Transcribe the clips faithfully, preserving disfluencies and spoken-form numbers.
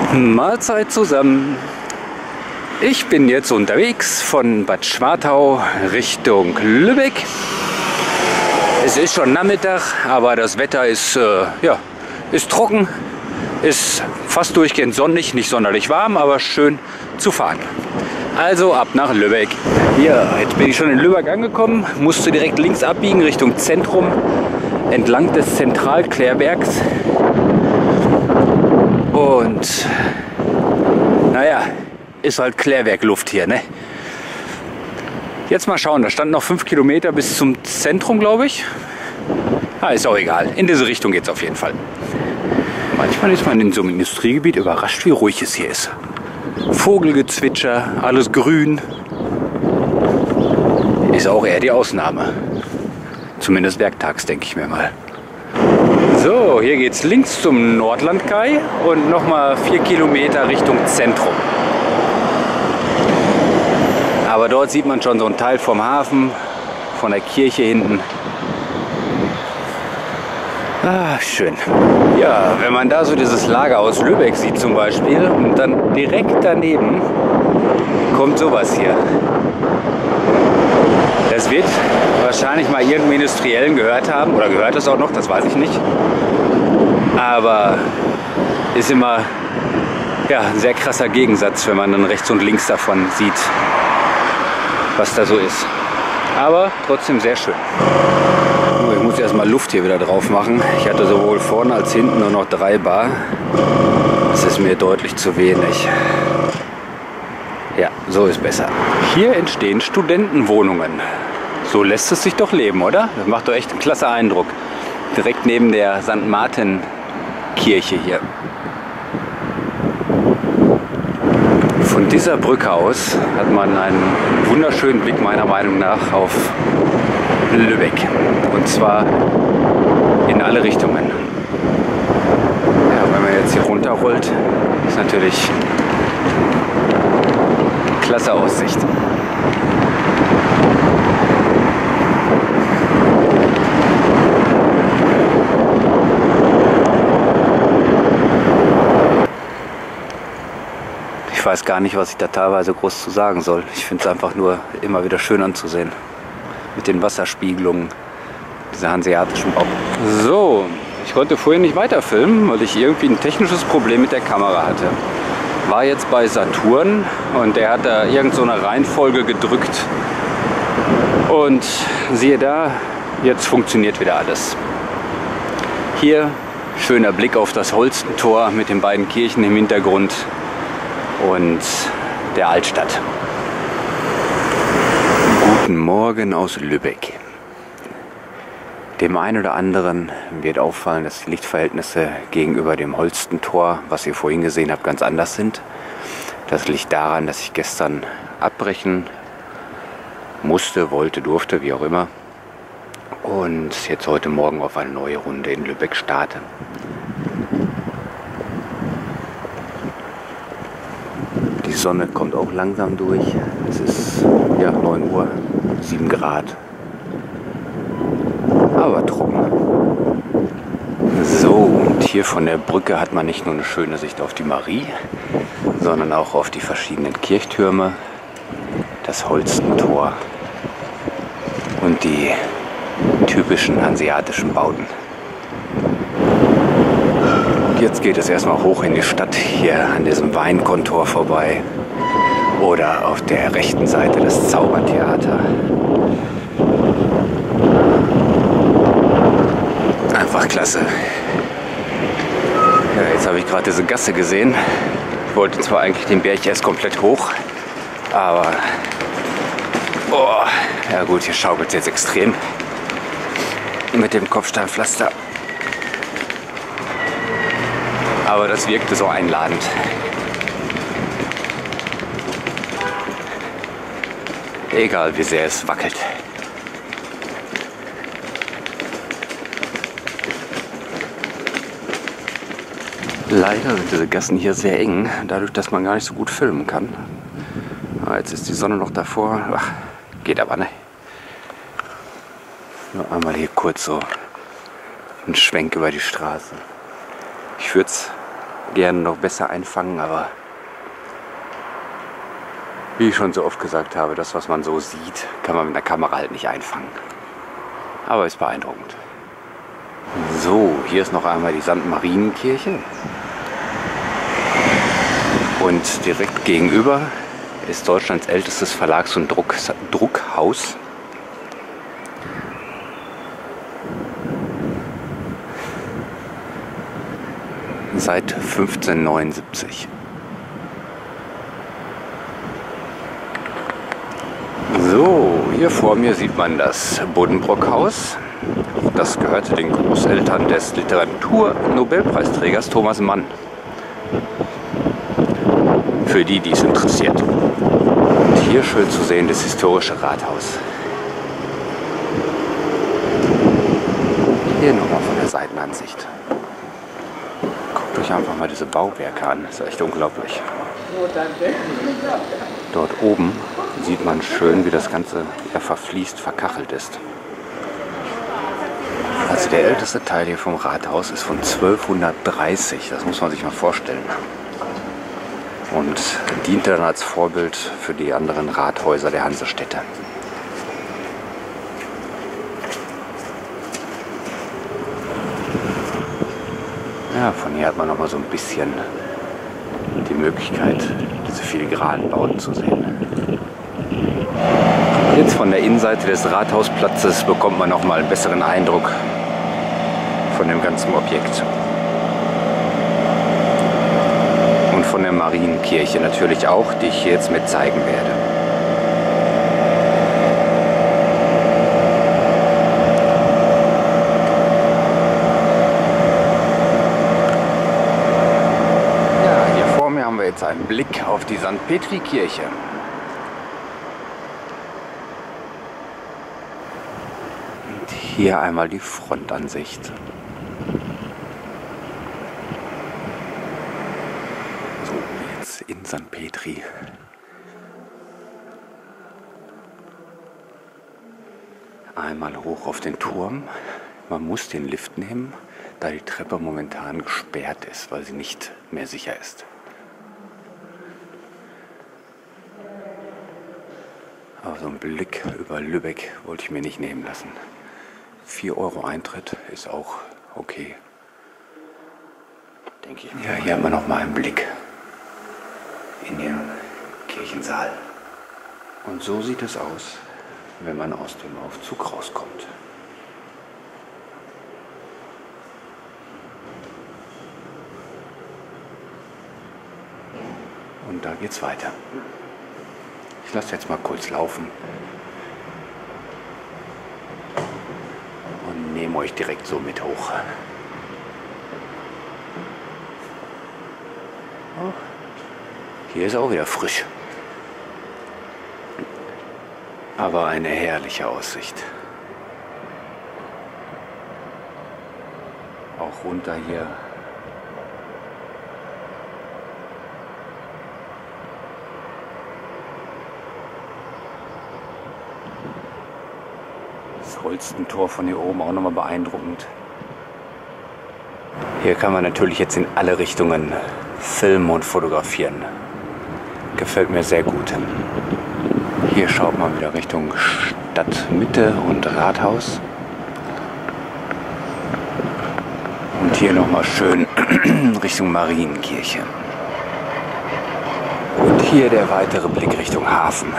Mahlzeit zusammen. Ich bin jetzt unterwegs von Bad Schwartau Richtung Lübeck. Es ist schon Nachmittag, aber das Wetter ist, äh, ja, ist trocken, ist fast durchgehend sonnig, nicht sonderlich warm, aber schön zu fahren. Also ab nach Lübeck. Ja, jetzt bin ich schon in Lübeck angekommen, musste direkt links abbiegen Richtung Zentrum, entlang des Zentralklärwerks. Und naja, ist halt Klärwerkluft hier, ne? Jetzt mal schauen, da stand noch fünf Kilometer bis zum Zentrum, glaube ich. Ah, ist auch egal. In diese Richtung geht es auf jeden Fall. Manchmal ist man in so einem Industriegebiet überrascht, wie ruhig es hier ist. Vogelgezwitscher, alles grün. Ist auch eher die Ausnahme. Zumindest werktags, denke ich mir mal. So, hier geht es links zum Nordlandkai und nochmal vier Kilometer Richtung Zentrum. Aber dort sieht man schon so einen Teil vom Hafen, von der Kirche hinten. Ah, schön. Ja, wenn man da so dieses Lager aus Lübeck sieht zum Beispiel und dann direkt daneben kommt sowas hier. Das wird wahrscheinlich mal irgendeinem Industriellen gehört haben oder gehört es auch noch, das weiß ich nicht. Aber ist immer ja, ein sehr krasser Gegensatz, wenn man dann rechts und links davon sieht, was da so ist. Aber trotzdem sehr schön. Ich muss erstmal Luft hier wieder drauf machen. Ich hatte sowohl vorne als hinten nur noch drei Bar. Das ist mir deutlich zu wenig. Ja, so ist besser. Hier entstehen Studentenwohnungen. So lässt es sich doch leben, oder? Das macht doch echt einen klasse Eindruck. Direkt neben der Sankt Martin Kirche hier. Von dieser Brücke aus hat man einen wunderschönen Blick meiner Meinung nach auf Lübeck. Und zwar in alle Richtungen. Ja, wenn man jetzt hier runterrollt, ist natürlich klasse Aussicht. Ich weiß gar nicht, was ich da teilweise groß zu sagen soll. Ich finde es einfach nur immer wieder schön anzusehen. Mit den Wasserspiegelungen, dieser hanseatischen Bau. So, ich konnte vorhin nicht weiterfilmen, weil ich irgendwie ein technisches Problem mit der Kamera hatte. War jetzt bei Saturn und der hat da irgend so eine Reihenfolge gedrückt. Und siehe da, jetzt funktioniert wieder alles. Hier schöner Blick auf das Holstentor mit den beiden Kirchen im Hintergrund und der Altstadt. Guten Morgen aus Lübeck. Dem einen oder anderen wird auffallen, dass die Lichtverhältnisse gegenüber dem Holstentor, was ihr vorhin gesehen habt, ganz anders sind. Das liegt daran, dass ich gestern abbrechen musste, wollte, durfte, wie auch immer. Und jetzt heute Morgen auf eine neue Runde in Lübeck starte. Die Sonne kommt auch langsam durch. Es ist ja neun Uhr, sieben Grad. Aber trocken. So, und hier von der Brücke hat man nicht nur eine schöne Sicht auf die Marie, sondern auch auf die verschiedenen Kirchtürme, das Holstentor und die typischen hanseatischen Bauten. Jetzt geht es erstmal hoch in die Stadt, hier an diesem Weinkontor vorbei oder auf der rechten Seite das Zaubertheater. Einfach klasse. Ja, jetzt habe ich gerade diese Gasse gesehen. Ich wollte zwar eigentlich den Berg erst komplett hoch, aber oh, ja gut, hier schaukelt es jetzt extrem mit dem Kopfsteinpflaster. Aber das wirkte so einladend. Egal wie sehr es wackelt. Leider sind diese Gassen hier sehr eng, dadurch, dass man gar nicht so gut filmen kann. Aber jetzt ist die Sonne noch davor. Ach, geht aber, ne? Nur einmal hier kurz so einen Schwenk über die Straße. Ich würde es gerne noch besser einfangen, aber wie ich schon so oft gesagt habe, das, was man so sieht, kann man mit der Kamera halt nicht einfangen. Aber ist beeindruckend. So, hier ist noch einmal die Sankt Marienkirche. Und direkt gegenüber ist Deutschlands ältestes Verlags- und Druck Druckhaus. Seit fünfzehnhundertneunundsiebzig. So, hier vor mir sieht man das Buddenbrock-Haus. Das gehörte den Großeltern des Literatur-Nobelpreisträgers Thomas Mann. Für die, die es interessiert. Und hier schön zu sehen das historische Rathaus. Hier nochmal von der Seitenansicht. Guckt euch einfach mal diese Bauwerke an. Das ist echt unglaublich. Dort oben sieht man schön, wie das Ganze ja verfließt, verkachelt ist. Also der älteste Teil hier vom Rathaus ist von zwölfhundertdreißig. Das muss man sich mal vorstellen. Und diente dann als Vorbild für die anderen Rathäuser der Hansestädte. Ja, von hier hat man noch mal so ein bisschen die Möglichkeit, diese filigranen Bauten zu sehen. Jetzt von der Innenseite des Rathausplatzes bekommt man noch mal einen besseren Eindruck von dem ganzen Objekt. Und von der Marienkirche natürlich auch, die ich hier jetzt mit zeigen werde. Ja, hier vor mir haben wir jetzt einen Blick auf die Sankt Petri-Kirche. Und hier einmal die Frontansicht. In Sankt Petri. Einmal hoch auf den Turm. Man muss den Lift nehmen, da die Treppe momentan gesperrt ist, weil sie nicht mehr sicher ist. Aber so einen Blick über Lübeck wollte ich mir nicht nehmen lassen. vier Euro Eintritt ist auch okay. Denke ich. Ja, hier haben wir noch mal einen Blick in den Kirchensaal. Und so sieht es aus, wenn man aus dem Aufzug rauskommt. Und da geht's weiter. Ich lasse jetzt mal kurz laufen und nehme euch direkt so mit hoch. Oh. Hier ist auch wieder frisch. Aber eine herrliche Aussicht. Auch runter hier. Das Holstentor von hier oben auch nochmal beeindruckend. Hier kann man natürlich jetzt in alle Richtungen filmen und fotografieren. Gefällt mir sehr gut. Hier schaut man wieder Richtung Stadtmitte und Rathaus. Und hier nochmal schön Richtung Marienkirche. Und hier der weitere Blick Richtung Hafen.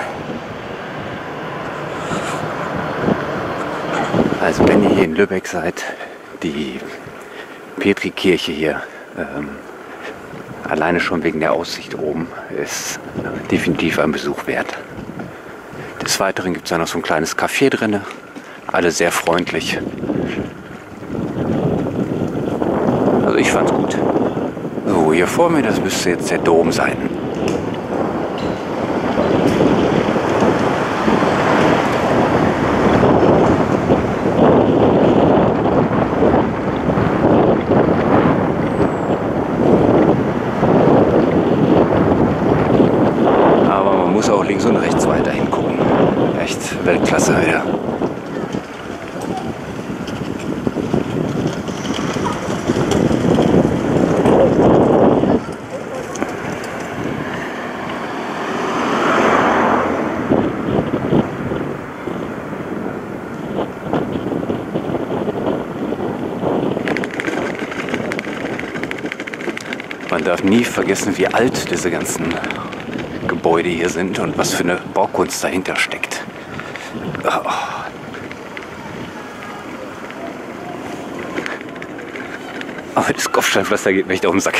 Also wenn ihr hier in Lübeck seid, die Petri-Kirche hier, ähm, alleine schon wegen der Aussicht oben, ist definitiv ein Besuch wert. Des Weiteren gibt es da noch so ein kleines Café drin, alle sehr freundlich. Also ich fand's gut. So, hier vor mir, das müsste jetzt der Dom sein. Auch links und rechts weiter hingucken. Echt Weltklasse, ja. Man darf nie vergessen, wie alt diese ganzen Gebäude hier sind und was für eine Baukunst dahinter steckt. Oh. Aber das Kopfsteinpflaster geht mir echt auf den Sack.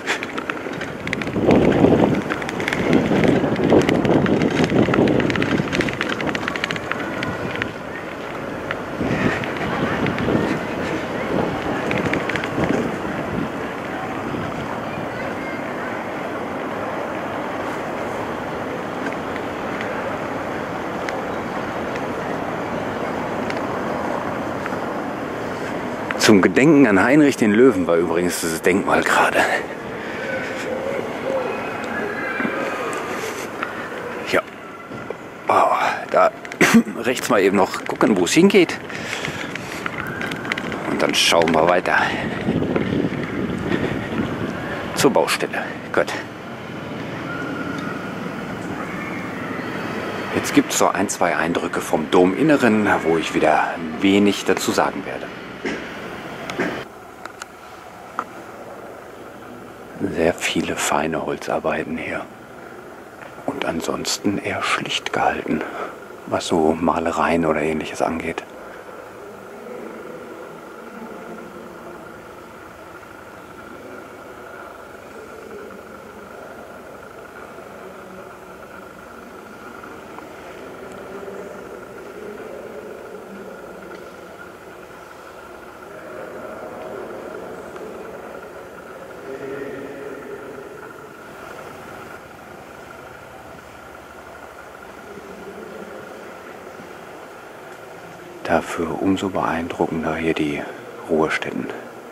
Zum Gedenken an Heinrich den Löwen war übrigens dieses Denkmal gerade. Ja. Oh, da rechts mal eben noch gucken, wo es hingeht. Und dann schauen wir weiter. Zur Baustelle. Gut. Jetzt gibt es so ein, zwei Eindrücke vom Dominneren, wo ich wieder wenig dazu sagen werde. Sehr viele feine Holzarbeiten hier. Und ansonsten eher schlicht gehalten, was so Malereien oder ähnliches angeht. Dafür umso beeindruckender hier die Ruhestätten.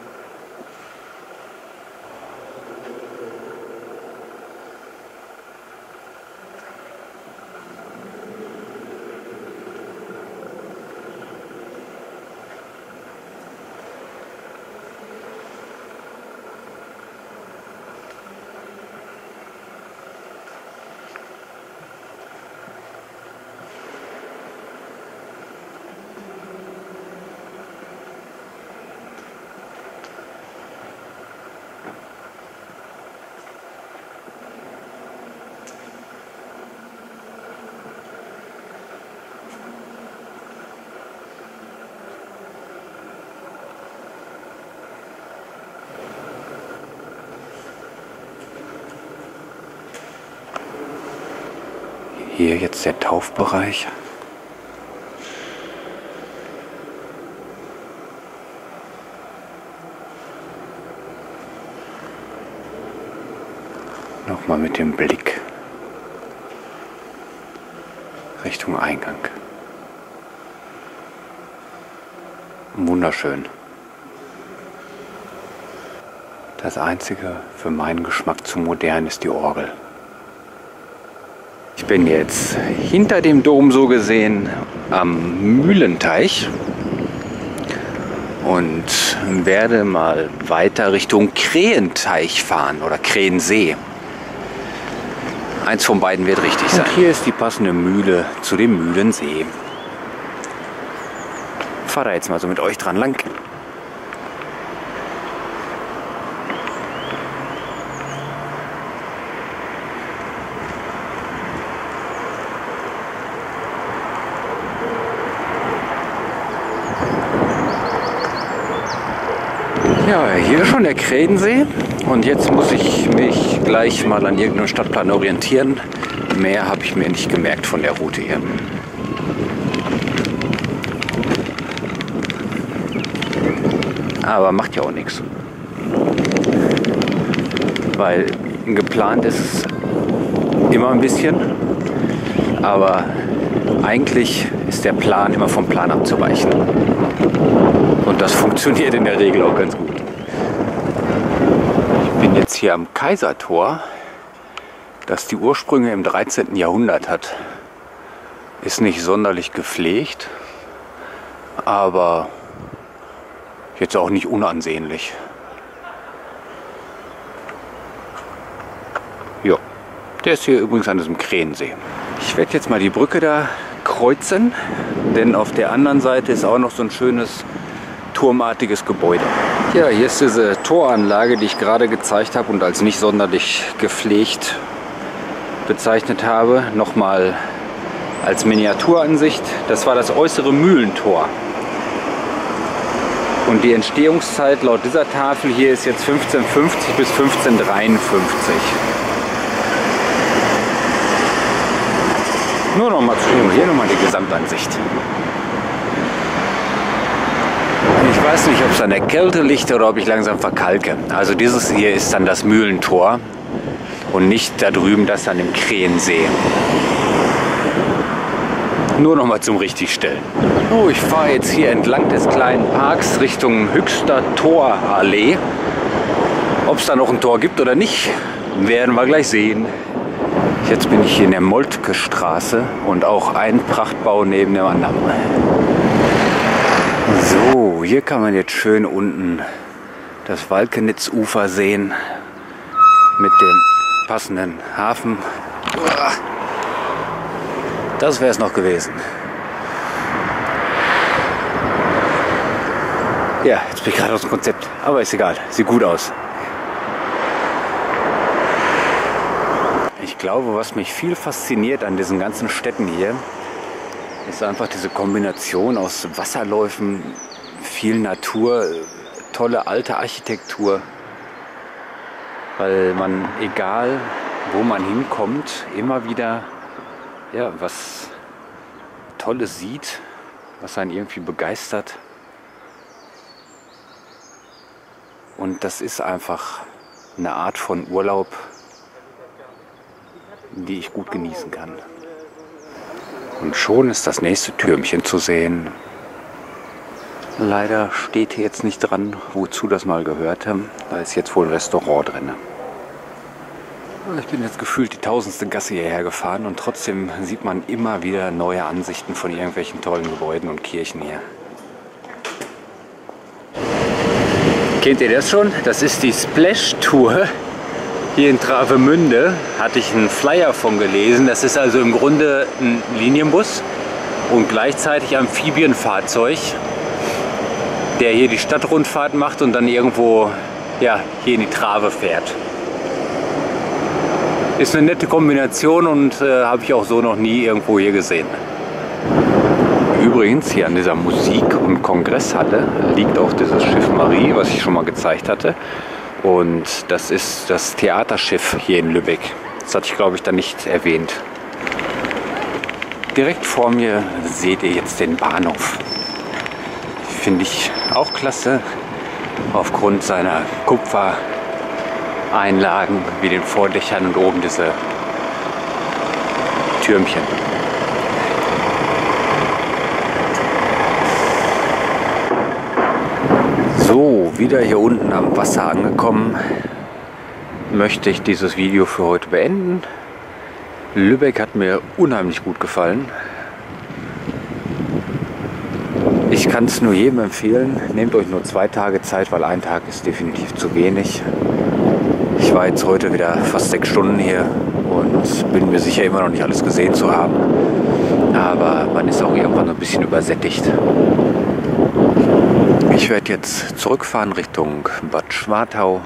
Hier jetzt der Taufbereich. Nochmal mit dem Blick Richtung Eingang. Wunderschön. Das Einzige für meinen Geschmack zu modern ist die Orgel. Ich bin jetzt hinter dem Dom so gesehen am Mühlenteich und werde mal weiter Richtung Krähenteich fahren oder Krähensee. Eins von beiden wird richtig sein. Und hier ist die passende Mühle zu dem Mühlensee. Ich fahre da jetzt mal so mit euch dran lang. Ja, hier ist schon der Krähensee und jetzt muss ich mich gleich mal an irgendeinem Stadtplan orientieren. Mehr habe ich mir nicht gemerkt von der Route hier. Aber macht ja auch nichts. Weil geplant ist es immer ein bisschen, aber eigentlich ist der Plan immer vom Plan abzuweichen. Und das funktioniert in der Regel auch ganz gut. Ich bin jetzt hier am Kaisertor, das die Ursprünge im dreizehnten Jahrhundert hat. Ist nicht sonderlich gepflegt, aber jetzt auch nicht unansehnlich. Jo, der ist hier übrigens an diesem Krähensee. Ich werde jetzt mal die Brücke da kreuzen, denn auf der anderen Seite ist auch noch so ein schönes turmartiges Gebäude. Ja, hier ist diese Toranlage, die ich gerade gezeigt habe und als nicht sonderlich gepflegt bezeichnet habe. Nochmal als Miniaturansicht. Das war das äußere Mühlentor. Und die Entstehungszeit laut dieser Tafel hier ist jetzt fünfzehnhundertfünfzig bis fünfzehnhundertdreiundfünfzig. Nur noch mal zu hier nochmal die Gesamtansicht. Ich weiß nicht, ob es an der Kälte liegt oder ob ich langsam verkalke. Also dieses hier ist dann das Mühlentor und nicht da drüben das an dem Krähensee. Nur noch mal zum Richtigstellen. Oh, ich fahre jetzt hier entlang des kleinen Parks Richtung Höchster Torallee. Ob es da noch ein Tor gibt oder nicht, werden wir gleich sehen. Jetzt bin ich hier in der Moltke Straße und auch ein Prachtbau neben dem anderen. So, hier kann man jetzt schön unten das Walkenitzufer sehen mit dem passenden Hafen. Das wäre es noch gewesen. Ja, jetzt bin ich gerade aus dem Konzept, aber ist egal, sieht gut aus. Ich glaube, was mich viel fasziniert an diesen ganzen Städten hier, ist einfach diese Kombination aus Wasserläufen, viel Natur, tolle alte Architektur. Weil man, egal wo man hinkommt, immer wieder ja, was Tolles sieht, was einen irgendwie begeistert. Und das ist einfach eine Art von Urlaub, die ich gut genießen kann. Und schon ist das nächste Türmchen zu sehen. Leider steht hier jetzt nicht dran, wozu das mal gehörte. Da ist jetzt wohl ein Restaurant drin. Ich bin jetzt gefühlt die tausendste Gasse hierher gefahren und trotzdem sieht man immer wieder neue Ansichten von irgendwelchen tollen Gebäuden und Kirchen hier. Kennt ihr das schon? Das ist die Splash Tour. Hier in Travemünde hatte ich einen Flyer von gelesen. Das ist also im Grunde ein Linienbus und gleichzeitig Amphibienfahrzeug, der hier die Stadtrundfahrt macht und dann irgendwo ja, hier in die Trave fährt. Ist eine nette Kombination und äh, habe ich auch so noch nie irgendwo hier gesehen. Übrigens, hier an dieser Musik- und Kongresshalle liegt auch dieses Schiff Marie, was ich schon mal gezeigt hatte. Und das ist das Theaterschiff hier in Lübeck. Das hatte ich, glaube ich, da nicht erwähnt. Direkt vor mir seht ihr jetzt den Bahnhof. Finde ich auch klasse, aufgrund seiner Kupfereinlagen wie den Vordächern und oben diese Türmchen. So, wieder hier unten am Wasser angekommen, möchte ich dieses Video für heute beenden. Lübeck hat mir unheimlich gut gefallen. Ich kann es nur jedem empfehlen, nehmt euch nur zwei Tage Zeit, weil ein Tag ist definitiv zu wenig. Ich war jetzt heute wieder fast sechs Stunden hier und bin mir sicher, immer noch nicht alles gesehen zu haben. Aber man ist auch irgendwann ein bisschen übersättigt. Ich werde jetzt zurückfahren Richtung Bad Schwartau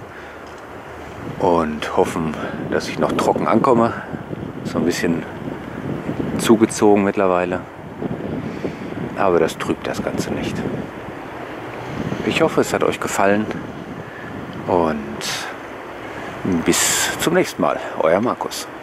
und hoffen, dass ich noch trocken ankomme. So ein bisschen zugezogen mittlerweile. Aber das trübt das Ganze nicht. Ich hoffe, es hat euch gefallen und bis zum nächsten Mal. Euer Markus.